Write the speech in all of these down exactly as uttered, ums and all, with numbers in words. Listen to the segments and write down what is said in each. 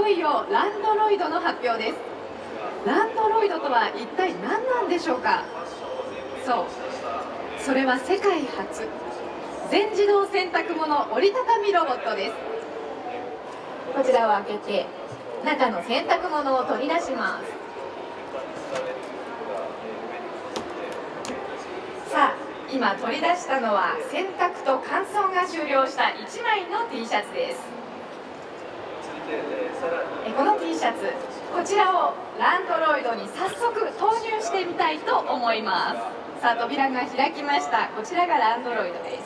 いよランドロイドの発表です。ランドロイドとは一体何なんでしょうか。そう、それは世界初全自動洗濯物折りたたみロボットです。こちらを開けて中の洗濯物を取り出します。さあ、今取り出したのは洗濯と乾燥が終了したいちまいの T シャツです。この T シャツ、こちらをランドロイドに早速投入してみたいと思います。さあ、扉が開きました。こちらがランドロイドです。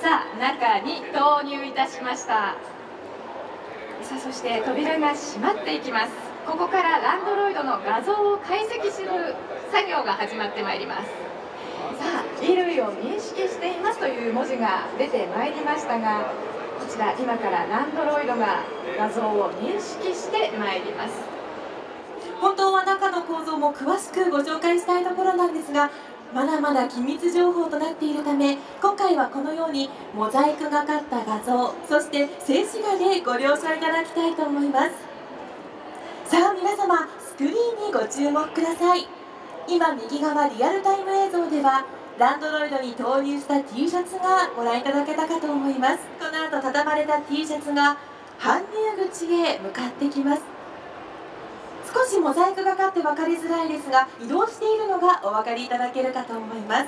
さあ、中に投入いたしました。さあ、そして扉が閉まっていきます。ここからランドロイドの画像を解析する作業が始まってまいります。さあ、衣類を認識していますという文字が出てまいりましたが、こちら今からランドロイドが画像を認識してまいります。 本当は中の構造も詳しくご紹介したいところなんですが、まだまだ機密情報となっているため、今回はこのようにモザイクがかった画像、そして静止画でご了承いただきたいと思います。さあ皆様、スクリーンにご注目ください。今右側リアルタイム映像ではランドロイドに投入した T シャツがご覧いただけたかと思います。この後畳まれた T シャツが搬入口へ向かってきます。少しモザイクがかって分かりづらいですが、移動しているのがお分かりいただけるかと思います。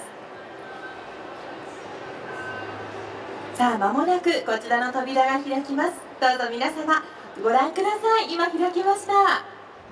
さあ間もなくこちらの扉が開きます。どうぞ皆様ご覧ください。今開きました。さ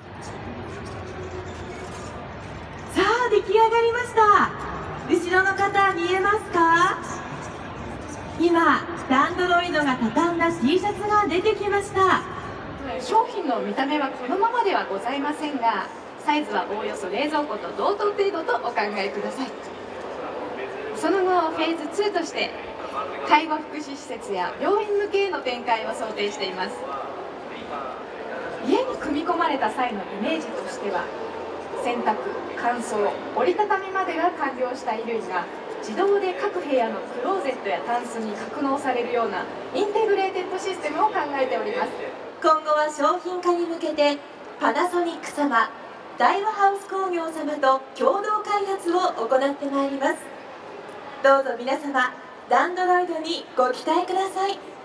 あ出来上がりました。後ろの方見えますか。今ランドロイドが畳んだ T シャツが出てきました。 商品の見た目はこのままではございませんが、サイズはおおよそ冷蔵庫と同等程度とお考えください。その後フェーズツーとして介護福祉施設や病院向けへの展開を想定しています。家に組み込まれた際のイメージとしては、洗濯、乾燥、折りたたみまでが完了した衣類が自動で各部屋のクローゼットやタンスに格納されるようなインテグレーテッドシステムを考えております。 今後は商品化に向けてパナソニック様、大和ハウス工業様と共同開発を行ってまいります。どうぞ皆様ランドロイドにご期待ください。